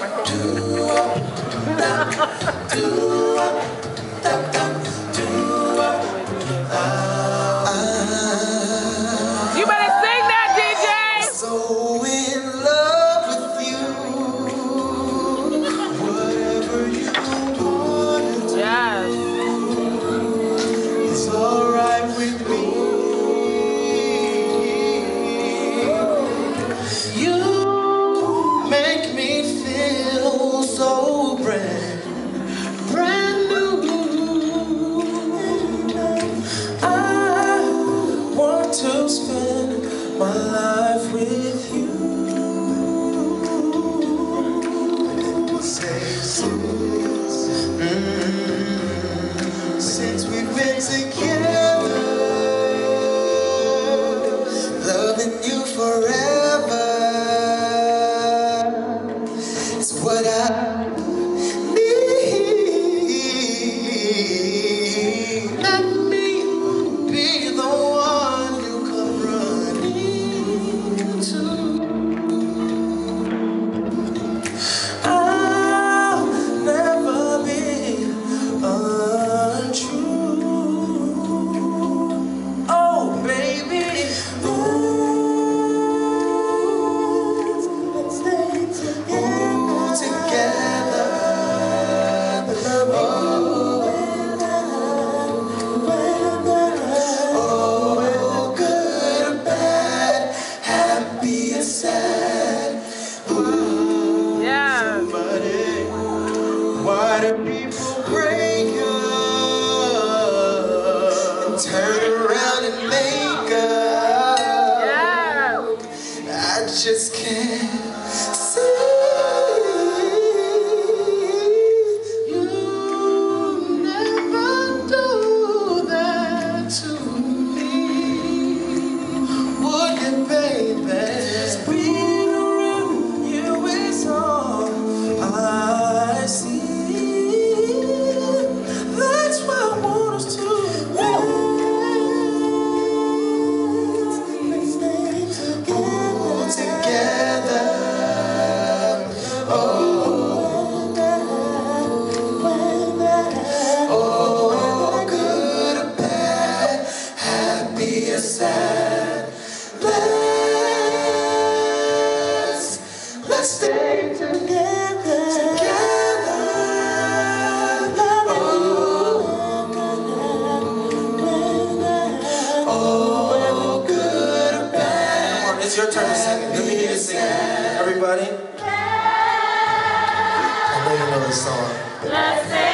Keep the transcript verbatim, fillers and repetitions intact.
You better sing that, D J! So in love with you, whatever you want to do, yes. it's alright with me. You make me feel so brand, brand new. I want to spend my life with you. Mm-hmm. Since we've been together, loving you forever, it's what I need. Let me be the one you come running to. I'll never be untrue. Oh, baby, ooh, let's stay together, together. Oh, oh, good or bad, happy or sad. Ooh, Yeah. somebody, why do people break up and turn around and make up? Yeah. I just can't see you never do that to me, would you, baby? Being around you is all I see. That's why I want us to stay together, together. Oh, oh, good or bad, happy or sad. Let's let's stay together, together. Oh, oh, good or bad. Come on, it's your turn to sing it. Let me hear you sing it. Everybody. I know you know this song. Let's sing.